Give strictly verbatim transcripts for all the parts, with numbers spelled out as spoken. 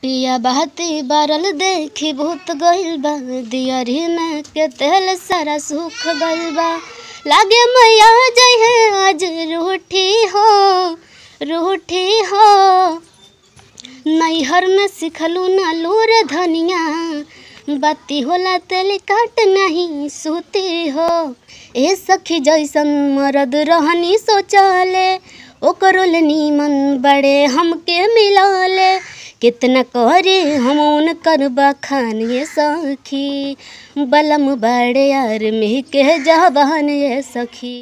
पिया बहती बारल देखी भूत गइल बा, दियरी में के तेल सारा सूख गइल बा। लागे मैया जय है आज रूठी हो रूठी हो, नैहर में सिखलू ना लूर धनिया, बाती होला तेल काट नहीं सूती हो। ए सखी जैसन मरद रहनी सोचले, ओकरोल नीमन बड़े हमके मिलाले। कितना करे हम उनकर बखान ये सखी, बलम बड़े यार में के जवान ये सखी।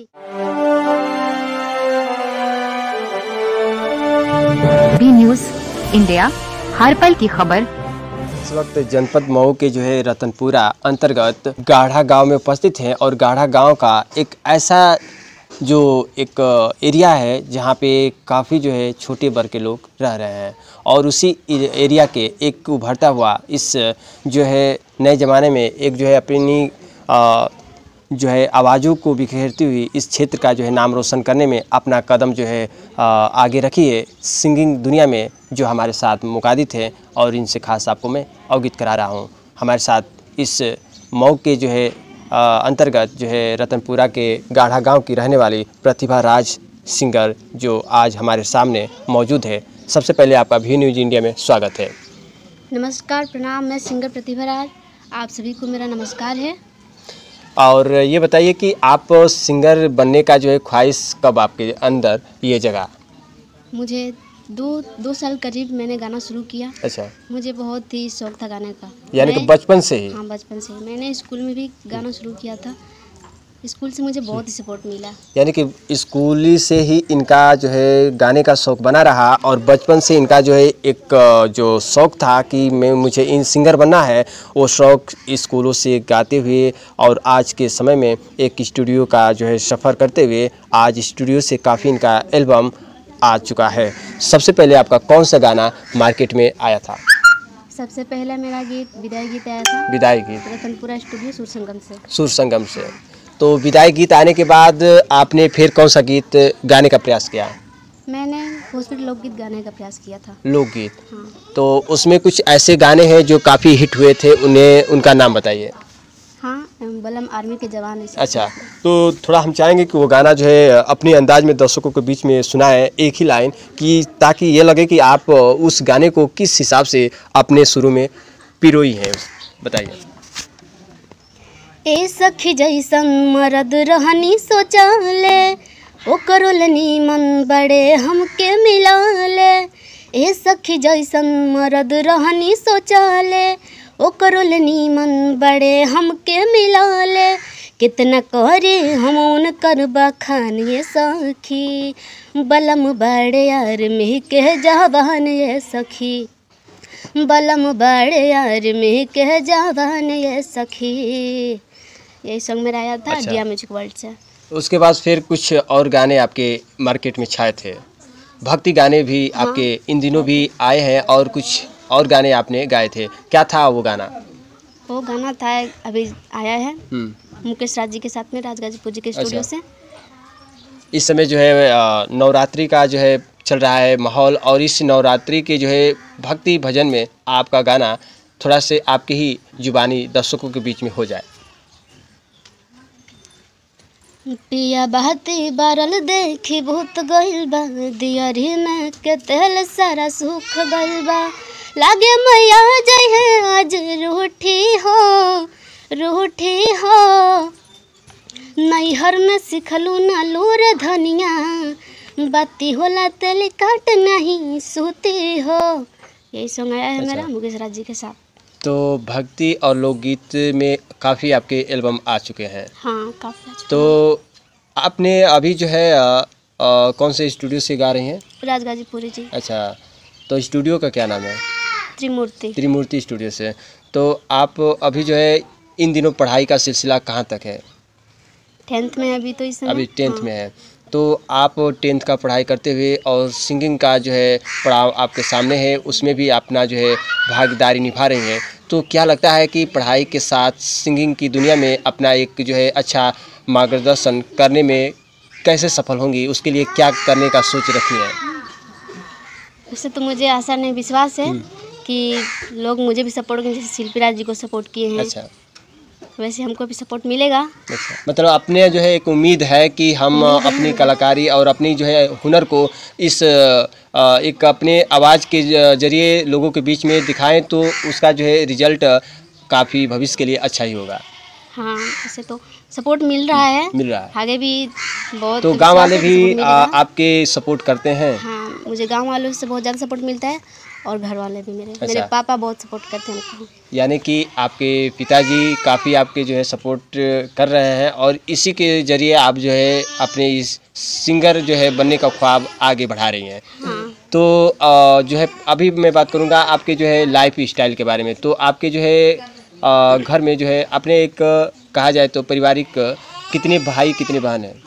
बी न्यूज़ इंडिया, हर पल की खबर। इस वक्त जनपद मऊ के जो है रतनपुरा अंतर्गत गाढ़ा गांव में उपस्थित हैं और गाढ़ा गांव का एक ऐसा जो एक एरिया है जहां पे काफ़ी जो है छोटे वर्ग के लोग रह रहे हैं और उसी एरिया के एक उभरता हुआ इस जो है नए ज़माने में एक जो है अपनी आ, जो है आवाज़ों को बिखेरती हुई इस क्षेत्र का जो है नाम रोशन करने में अपना कदम जो है आ, आगे रखी है सिंगिंग दुनिया में, जो हमारे साथ मुकादित है और इनसे खास आपको मैं अवगत करा रहा हूँ। हमारे साथ इस मऊ के जो है अंतर्गत जो है रतनपुरा के गाढ़ा गांव की रहने वाली प्रतिभा राज सिंगर जो आज हमारे सामने मौजूद है। सबसे पहले आपका भी न्यूज़ इंडिया में स्वागत है। नमस्कार, प्रणाम। मैं सिंगर प्रतिभा राज, आप सभी को मेरा नमस्कार है। और ये बताइए कि आप सिंगर बनने का जो है ख्वाहिश कब आपके अंदर ये जगह? मुझे दो दो साल करीब मैंने गाना शुरू किया। अच्छा, मुझे बहुत ही शौक था गाने का, यानी कि बचपन से ही? हाँ, बचपन से ही। मैंने स्कूल में भी गाना शुरू किया था, स्कूल से मुझे बहुत ही सपोर्ट मिला। यानी कि स्कूली से ही इनका जो है गाने का शौक़ बना रहा और बचपन से इनका जो है एक जो शौक़ था कि मैं मुझे इन सिंगर बनना है, वो शौक़ स्कूलों से गाते हुए और आज के समय में एक स्टूडियो का जो है सफ़र करते हुए आज स्टूडियो से काफ़ी इनका एल्बम आ चुका है। सबसे पहले आपका कौन सा गाना मार्केट में आया था? सबसे पहला मेरा गीत विदाई गीत आया था। विदाई गीत रतनपुरा स्टूडियो सुर संगम से। सुर संगम से। तो विदाई गीत आने के बाद आपने फिर कौन सा गीत गाने का प्रयास किया? मैंने भोजपुरी लोकगीत गाने का प्रयास किया था। लोकगीत? हाँ। तो उसमें कुछ ऐसे गाने हैं जो काफ़ी हिट हुए थे, उन्हें उनका नाम बताइए। हाँ, बलम आर्मी के जवान। अच्छा, तो थोड़ा हम चाहेंगे कि वो गाना जो है अपने अंदाज में दर्शकों के बीच में सुनाएं एक ही लाइन, कि ताकि ये लगे कि आप उस गाने को किस हिसाब से अपने शुरू में पिरोई हैं। बताइए। ए सखी जैसन मरद रहनी सोचले, ओकरोल नीमन बड़े हमके मिलाले। ए सखी जैसन मरद रहनी सोचले, ओकरोल नीमन बड़े हमके मिलाले। कितना करे हम उनकर बखान ये सखी, बलम बड़े यार में के जवान ये सखी, बलम बड़े यार में के जवान ये सखी। यही सॉन्ग मेरा आया था। अच्छा। दिया म्यूजिक वर्ल्ड से। उसके बाद फिर कुछ और गाने आपके मार्केट में छाए थे, भक्ति गाने भी हाँ। आपके इन दिनों भी आए हैं और कुछ और गाने आपने गाए थे। क्या था वो गाना? वो गाना था अभी आया है मुकेश राज जी के साथ में, राजगाजीपुर जी के स्टूडियो से। इस समय जो है नवरात्रि का जो है चल रहा है माहौल, और इस नवरात्रि के जो है भक्ति भजन में आपका गाना थोड़ा से आपकी ही जुबानी दर्शकों के बीच में हो जाए। पिया बहती बारल देखी भूत गइल बा, दियरी में के तेल सारा सूख गइल बा। लागे मैया जय है आज रूठी हो रूठी हो, नैहर में सिखलू ना लूर धनिया, बाती होला तेल काट नहीं सूती हो। यही सॉन्ग आया है। अच्छा। मेरा मुकेश राज जी के साथ। तो भक्ति और लोकगीत में काफ़ी आपके एल्बम आ चुके हैं। हाँ, काफ़ी। तो आपने अभी जो है आ, आ, कौन से स्टूडियो से गा रही हैं? राजगाजीपुरी जी। अच्छा, तो स्टूडियो का क्या नाम है? त्रिमूर्ति। त्रिमूर्ति स्टूडियो से। तो आप अभी जो है इन दिनों पढ़ाई का सिलसिला कहाँ तक है? टेंथ में अभी तो इस समय। अभी टेंथ हाँ। में है। तो आप टेंथ का पढ़ाई करते हुए और सिंगिंग का जो है पड़ाव आपके सामने है, उसमें भी अपना जो है भागीदारी निभा रही हैं। तो क्या लगता है कि पढ़ाई के साथ सिंगिंग की दुनिया में अपना एक जो है अच्छा मार्गदर्शन करने में कैसे सफल होंगी, उसके लिए क्या करने का सोच रखी है? उससे तो मुझे आशा नहीं, विश्वास है कि लोग मुझे भी सपोर्ट करें, जैसे शिल्पी राज जी को सपोर्ट किए हैं। अच्छा वैसे हमको भी सपोर्ट मिलेगा। अच्छा, मतलब अपने जो है एक उम्मीद है कि हम अपनी कलाकारी और अपनी जो है हुनर को इस अ, एक अपने आवाज़ के ज- जरिए लोगों के बीच में दिखाएं तो उसका जो है रिजल्ट काफ़ी भविष्य के लिए अच्छा ही होगा। हाँ, ऐसे तो सपोर्ट मिल रहा है, मिल रहा है आगे भी बहुत तो गांव वाले विश्वास है भी कि support आ, मिलेगा। आपके सपोर्ट करते हैं। हाँ, मुझे गांव वालों से बहुत ज़्यादा सपोर्ट मिलता है और घर वाले भी मेरे अच्छा। मेरे पापा बहुत सपोर्ट करते हैं हमको। यानी कि आपके पिताजी काफ़ी आपके जो है सपोर्ट कर रहे हैं और इसी के ज़रिए आप जो है अपने इस सिंगर जो है बनने का ख्वाब आगे बढ़ा रही हैं। हाँ, तो अ, जो है अभी मैं बात करूँगा आपके जो है लाइफ स्टाइल के बारे में। तो आपके जो है अ, घर में जो है अपने एक कहा जाए तो पारिवारिक कितने भाई कितने बहन हैं?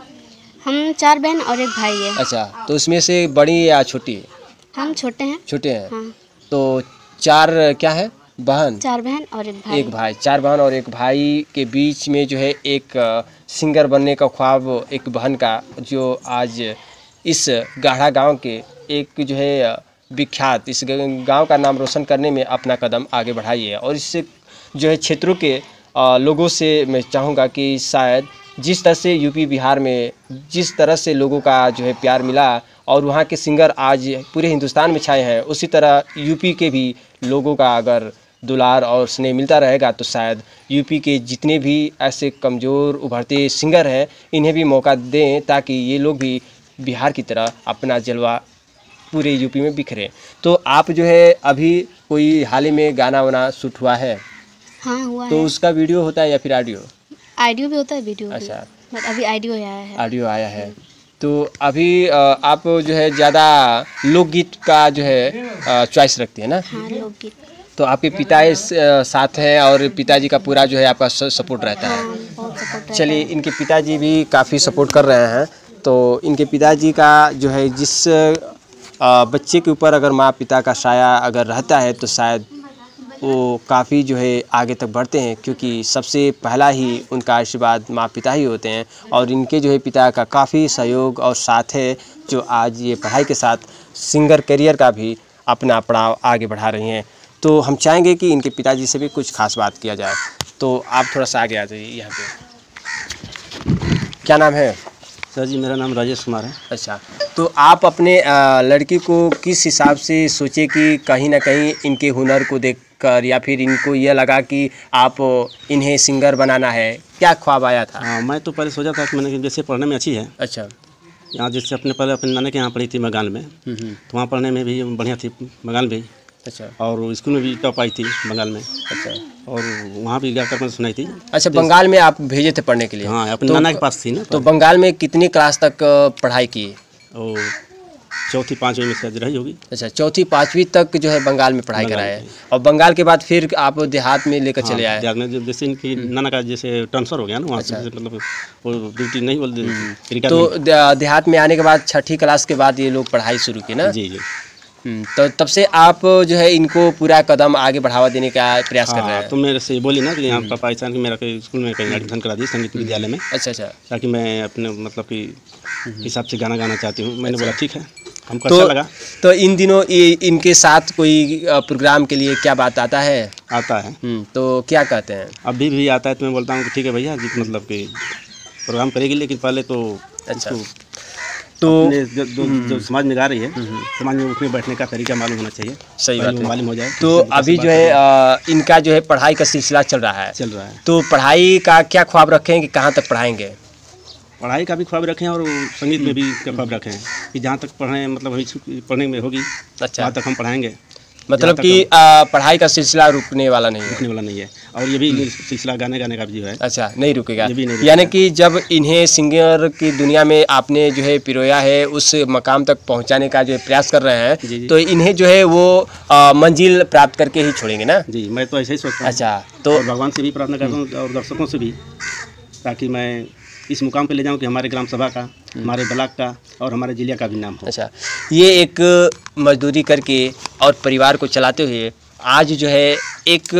हम चार बहन और एक भाई है। अच्छा, तो उसमें से बड़ी या छोटी? हम छोटे हैं। छोटे हैं। हाँ, तो चार क्या है बहन? चार बहन और एक भाई। एक भाई। चार बहन और एक भाई के बीच में जो है एक अ, सिंगर बनने का ख्वाब एक बहन का, जो आज इस गाढ़ा गांव के एक जो है अ, विख्यात इस ग- गांव का नाम रोशन करने में अपना कदम आगे बढ़ाई है। और इससे जो है क्षेत्रों के अ, लोगों से मैं चाहूँगा कि शायद जिस तरह से यूपी बिहार में जिस तरह से लोगों का जो है प्यार मिला और वहाँ के सिंगर आज पूरे हिंदुस्तान में छाए हैं, उसी तरह यूपी के भी लोगों का अगर दुलार और स्नेह मिलता रहेगा तो शायद यूपी के जितने भी ऐसे कमज़ोर उभरते सिंगर हैं इन्हें भी मौका दें, ताकि ये लोग भी बिहार की तरह अपना जलवा पूरे यूपी में बिखरे। तो आप जो है अभी कोई हाल ही में गाना वाना शूट हुआ है? हाँ, हुआ तो है। उसका वीडियो होता है या फिर ऑडियो? आइडियो भी होता है, वीडियो भी। अच्छा। बट अभी आइडियो आया है। ऑडियो आया है। तो अभी अ, आप जो है ज़्यादा लोकगीत का जो है चॉइस रखती है ना? हाँ, लोकगीत। तो आपके पिता इस अ, साथ हैं और पिताजी का पूरा जो है आपका सपोर्ट रहता है। हाँ, बहुत सपोर्ट रहता है। चलिए, इनके पिताजी भी काफ़ी सपोर्ट कर रहे हैं। तो इनके पिताजी का जो है जिस अ, बच्चे के ऊपर अगर माँ पिता का साया अगर रहता है तो शायद वो काफ़ी जो है आगे तक बढ़ते हैं, क्योंकि सबसे पहला ही उनका आशीर्वाद माँ पिता ही होते हैं। और इनके जो है पिता का काफ़ी सहयोग और साथ है, जो आज ये पढ़ाई के साथ सिंगर करियर का भी अपना पड़ाव आगे बढ़ा रही हैं। तो हम चाहेंगे कि इनके पिताजी से भी कुछ खास बात किया जाए। तो आप थोड़ा सा आगे आ जाइए यहाँ पे। क्या नाम है? सर जी, मेरा नाम राजेश कुमार है। अच्छा, तो आप अपने अ, लड़की को किस हिसाब से सोचे कि कहीं ना कहीं इनके हुनर को देखकर या फिर इनको ये लगा कि आप इन्हें सिंगर बनाना है? क्या ख्वाब आया था? हाँ, मैं तो पहले सोचा था कि मैंने जैसे पढ़ने में अच्छी है, अच्छा। यहाँ जैसे अपने पहले अपने नाना के यहाँ पढ़ी थी बंगाल में, हम्म हम्म, तो वहाँ पढ़ने में भी बढ़िया थी बंगाल भी, अच्छा और स्कूल में भी टॉप आई थी बंगाल में, अच्छा और वहाँ भी गाकर मैंने सुनाई थी। अच्छा, बंगाल में आप भेजे थे पढ़ने के लिए? हाँ, अपने तो- नाना के पास थी ना। तो बंगाल में कितनी क्लास तक अ, पढ़ाई की? और चौथी पाँचवीं में शायद रही होगी। अच्छा, चौथी पाँचवीं तक जो है बंगाल में पढ़ाई बंगाल कराए में। और बंगाल के बाद फिर आप देहात में लेकर चले हाँ, आए? देहात में जब- जैसे इनकी नाना का जैसे ट्रांसफ़र हो गया ना वहाँ से, अच्छा। जैसे मतलब वो ड्यूटी नहीं बोल तो दे- देहात में आने के बाद छठी क्लास के बाद ये लोग पढ़ाई शुरू की ना? जी जी। हम्म, तो तब से आप जो है इनको पूरा कदम आगे बढ़ावा देने का प्रयास कर रहे हाँ, हैं? तो मेरे से बोली ना कि यहाँ पापा ऐसा कि मेरा कोई स्कूल में कहीं एडमिशन करा दी संगीत विद्यालय में, अच्छा अच्छा। ताकि मैं अपने मतलब कि हिसाब से गाना गाना चाहती हूँ। मैंने अच्छा। बोला ठीक है, हमको तो अच्छा लगा। तो इन दिनों ये इनके साथ कोई अ, प्रोग्राम के लिए क्या बात आता है? आता है, हम्म, तो क्या कहते हैं? अभी भी आता है, तो मैं बोलता हूँ कि ठीक है भैया जी, मतलब कि प्रोग्राम करेगी, लेकिन पहले तो अच्छा। इसको तो अपने जो, जो, जो समाज में गा रही है, समाज में उठने बैठने का तरीका मालूम होना चाहिए। सही पहले बात वो है। मालूम हो जाए। तो फिर अभी बात जो है करेंगे। अ, इनका जो है पढ़ाई का सिलसिला चल रहा है, चल रहा है। तो पढ़ाई का क्या ख्वाब रखें कि कहाँ तक पढ़ाएंगे? पढ़ाई का भी ख्वाब रखें और संगीत में भी का ख्वाब रखें कि जहाँ तक पढ़ें, मतलब अभी पढ़ने में होगी अच्छा, वहाँ तक हम पढ़ाएंगे, मतलब तक कि अ, पढ़ाई का सिलसिला रुकने वाला नहीं है? रुकने वाला नहीं है। और ये भी सिलसिला गाने गाने का भी जो है, अच्छा, नहीं रुकेगा। ये भी नहीं रुकेगा। यानी कि जब इन्हें सिंगर की दुनिया में आपने जो है पिरोया है, उस मकाम तक पहुंचाने का जो है प्रयास कर रहे हैं, जी, जी। तो इन्हें जो है वो अ, मंजिल प्राप्त करके ही छोड़ेंगे ना? जी, मैं तो ऐसे ही सोचता हूँ। अच्छा, तो और भगवान से भी प्रार्थना करता हूँ और दर्शकों से भी, ताकि मैं इस मुकाम पे ले जाऊँ कि हमारे ग्राम सभा का, हमारे ब्लॉक का और हमारे जिले का भी नाम हो। अच्छा, ये एक मजदूरी करके और परिवार को चलाते हुए आज जो है एक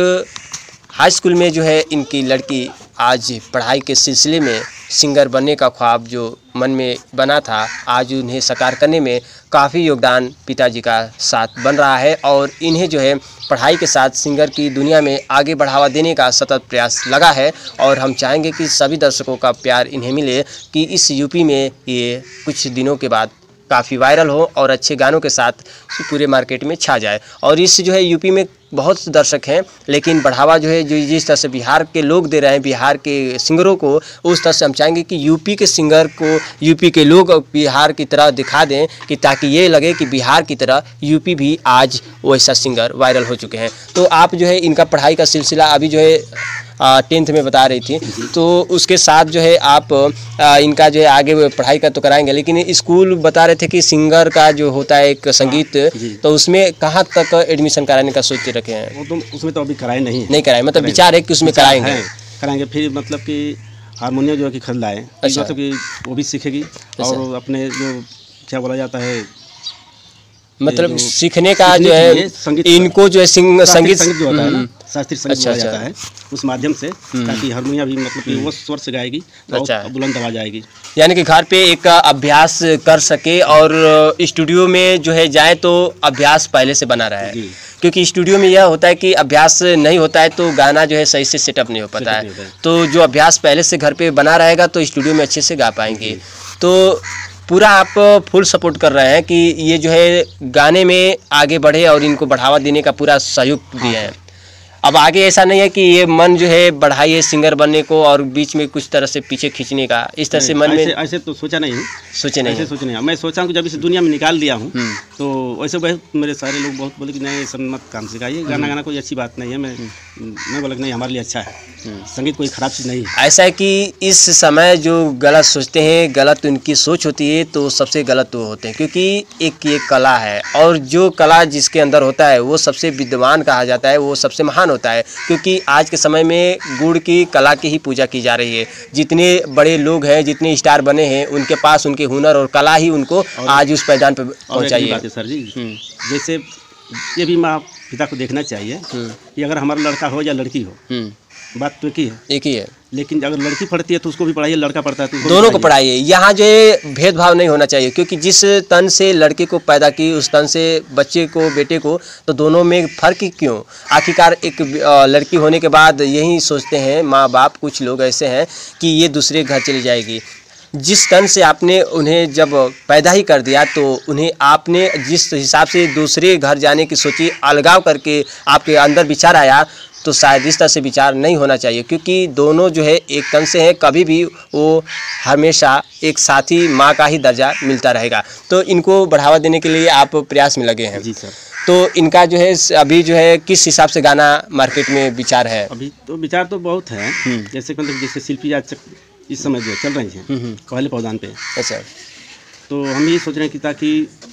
हाई स्कूल में जो है इनकी लड़की आज पढ़ाई के सिलसिले में सिंगर बनने का ख्वाब जो मन में बना था, आज उन्हें साकार करने में काफ़ी योगदान पिताजी का साथ बन रहा है। और इन्हें जो है पढ़ाई के साथ सिंगर की दुनिया में आगे बढ़ावा देने का सतत प्रयास लगा है और हम चाहेंगे कि सभी दर्शकों का प्यार इन्हें मिले कि इस यूपी में ये कुछ दिनों के बाद काफ़ी वायरल हो और अच्छे गानों के साथ पूरे मार्केट में छा जाए। और इस जो है यूपी में बहुत से दर्शक हैं, लेकिन बढ़ावा जो है जो जिस तरह से बिहार के लोग दे रहे हैं बिहार के सिंगरों को, उस तरह से हम चाहेंगे कि यूपी के सिंगर को यूपी के लोग बिहार की तरह दिखा दें कि ताकि ये लगे कि बिहार की तरह यूपी भी आज वैसा सिंगर वायरल हो चुके हैं। तो आप जो है इनका पढ़ाई का सिलसिला अभी जो है टेंथ में बता रही थी, तो उसके साथ जो है आप आ, इनका जो है आगे पढ़ाई का तो कराएंगे, लेकिन स्कूल बता रहे थे कि सिंगर का जो होता है एक संगीत, तो उसमें कहाँ तक एडमिशन कराने का सोच रखे हैं? वो तो उसमें तो अभी कराए नहीं है। नहीं कराए, मतलब विचार है कि उसमें कराएंगे कराएंगे फिर मतलब कि हारमोनियम जो है कि खरीद लाए, अच्छा। मतलब कि वो भी सीखेगी और अपने जो क्या बोला जाता है मतलब सीखने का जो है संगीत, इनको जो है संगीत संगीत जो होता है ना, शास्त्रीय संगीत बोला जाता है, उस माध्यम से ताकि हारमोनियम भी मतलब कि वो स्वर से गाएगी तो बुलंद आवाज आएगी, यानी कि घर पे एक अभ्यास कर सके और स्टूडियो में जो है जाए तो अभ्यास पहले से बना रहा है। क्योंकि स्टूडियो में यह होता है कि अभ्यास नहीं होता है तो गाना जो है सही से सेटअप नहीं हो पाता है, तो जो अभ्यास पहले से घर पे बना रहेगा तो स्टूडियो में अच्छे से गा पाएंगे। तो पूरा आप फुल सपोर्ट कर रहे हैं कि ये जो है गाने में आगे बढ़े और इनको बढ़ावा देने का पूरा सहयोग दिया है। अब आगे ऐसा नहीं है कि ये मन जो है बढ़ाइए सिंगर बनने को और बीच में कुछ तरह से पीछे खींचने का, इस तरह से मन में ऐसे, ऐसे तो सोचा नहीं सोचे नहीं ऐसे सोचे नहीं मैं सोचा हूँ कि जब इस दुनिया में निकाल दिया हूँ तो वैसे बहुत मेरे सारे लोग बहुत बोले कि नहीं सब मत काम सिखाइए, गाना गाना कोई अच्छी बात नहीं है। मैं मैं बोला नहीं हमारे लिए अच्छा है, संगीत कोई ख़राब चीज़ नहीं है। ऐसा है कि इस समय जो गलत सोचते हैं, गलत उनकी सोच होती है तो सबसे गलत वो होते हैं, क्योंकि एक ये कला है और जो कला जिसके अंदर होता है वो सबसे विद्वान कहा जाता है, वो सबसे महान होता है। क्योंकि आज के समय में गुड़ की कला की ही पूजा की जा रही है। जितने बड़े लोग हैं, जितने स्टार बने हैं, उनके पास उनके हुनर और कला ही उनको आज उस पैदान पर पहुँचाई है। सर जी जैसे ये भी माँ पिता को देखना चाहिए कि अगर हमारा लड़का हो या लड़की हो, बात तो एक ही है एक ही है लेकिन अगर लड़की पढ़ती है तो उसको भी पढ़ाइए, लड़का पढ़ता है तो दोनों को पढ़ाइए। यहाँ जो है भेदभाव नहीं होना चाहिए, क्योंकि जिस तन से लड़के को पैदा की उस तन से बच्चे को, बेटे को, तो दोनों में फ़र्क ही क्यों? आखिरकार एक लड़की होने के बाद यही सोचते हैं माँ बाप, कुछ लोग ऐसे हैं कि ये दूसरे घर चली जाएगी। जिस तन से आपने उन्हें जब पैदा ही कर दिया तो उन्हें आपने जिस हिसाब से दूसरे घर जाने की सोची, अलगाव करके आपके अंदर विचार आया, तो शायद इस तरह से विचार नहीं होना चाहिए। क्योंकि दोनों जो है एक तन से हैं, कभी भी वो हमेशा एक साथी माँ का ही दर्जा मिलता रहेगा। तो इनको बढ़ावा देने के लिए आप प्रयास में लगे हैं। जी सर। तो इनका जो है अभी जो है किस हिसाब से गाना मार्केट में विचार है? अभी तो विचार तो बहुत है, जैसे मतलब जैसे शिल्पी आज इस समय जो चल रही हैं पहले पौधान पे, अच्छा, तो हम ये सोच रहे हैं कि ताकि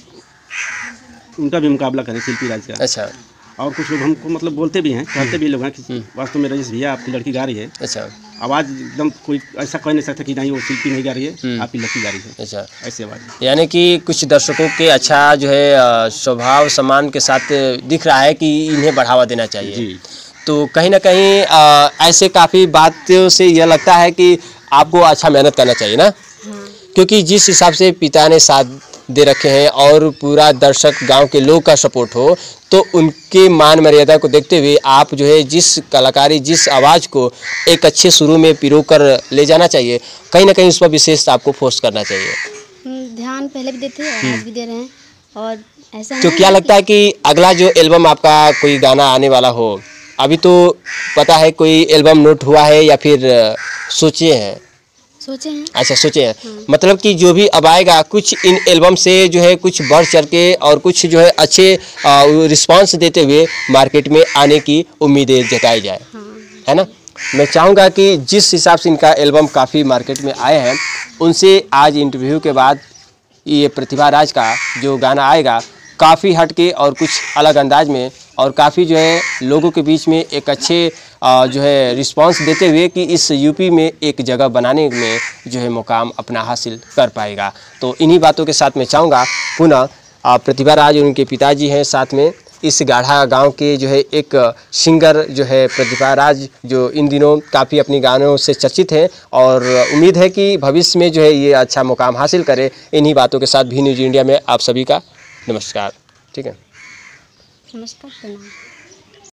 उनका भी मुकाबला करें शिल्पी राज का। अच्छा। और कुछ लोग हमको मतलब बोलते भी हैं, कहते भी लोग हैं कि वास्तव में रजनीश भैया आपकी लड़की गा रही है, अच्छा, आवाज़ एकदम कोई ऐसा कह नहीं सकता कि नहीं वो शिल्पी नहीं गा रही है, आपकी लड़की गा रही है, अच्छा, ऐसी आवाज़। यानी कि कुछ दर्शकों के अच्छा जो है स्वभाव सम्मान के साथ दिख रहा है कि इन्हें बढ़ावा देना चाहिए। जी। तो कहीं ना कहीं आ, ऐसे काफ़ी बातों से यह लगता है कि आपको अच्छा मेहनत करना चाहिए ना, क्योंकि जिस हिसाब से पिता ने साथ दे रखे हैं और पूरा दर्शक गांव के लोग का सपोर्ट हो, तो उनके मान मर्यादा को देखते हुए आप जो है जिस कलाकारी, जिस आवाज़ को एक अच्छे शुरू में पिरो कर ले जाना चाहिए, कहीं ना कहीं उस पर विशेष आपको फोर्स करना चाहिए। ध्यान पहले भी देते हैं, आज भी दे रहे हैं। और ऐसा तो क्या लगता है कि अगला जो एल्बम आपका कोई गाना आने वाला हो, अभी तो पता है कोई एल्बम नोट हुआ है या फिर सोचे हैं? सोचे हैं। अच्छा, सोचे हैं। मतलब कि जो भी अब आएगा कुछ इन एल्बम से जो है कुछ बढ़ चढ़ के और कुछ जो है अच्छे रिस्पांस देते हुए मार्केट में आने की उम्मीदें जताई जाए, है ना। मैं चाहूँगा कि जिस हिसाब से इनका एल्बम काफ़ी मार्केट में आए हैं, उनसे आज इंटरव्यू के बाद ये प्रतिभा राज का जो गाना आएगा काफ़ी हट के और कुछ अलग अंदाज में और काफ़ी जो है लोगों के बीच में एक अच्छे जो है रिस्पांस देते हुए कि इस यूपी में एक जगह बनाने में जो है मुकाम अपना हासिल कर पाएगा। तो इन्हीं बातों के साथ मैं चाहूँगा पुनः प्रतिभा राज और उनके पिताजी हैं साथ में, इस गाढ़ा गांव के जो है एक सिंगर जो है प्रतिभा राज, जो इन दिनों काफ़ी अपनी गानों से चर्चित हैं और उम्मीद है कि भविष्य में जो है ये अच्छा मुकाम हासिल करे। इन्हीं बातों के साथ भी न्यूज़ इंडिया में आप सभी का नमस्कार। ठीक है, नमस्कार।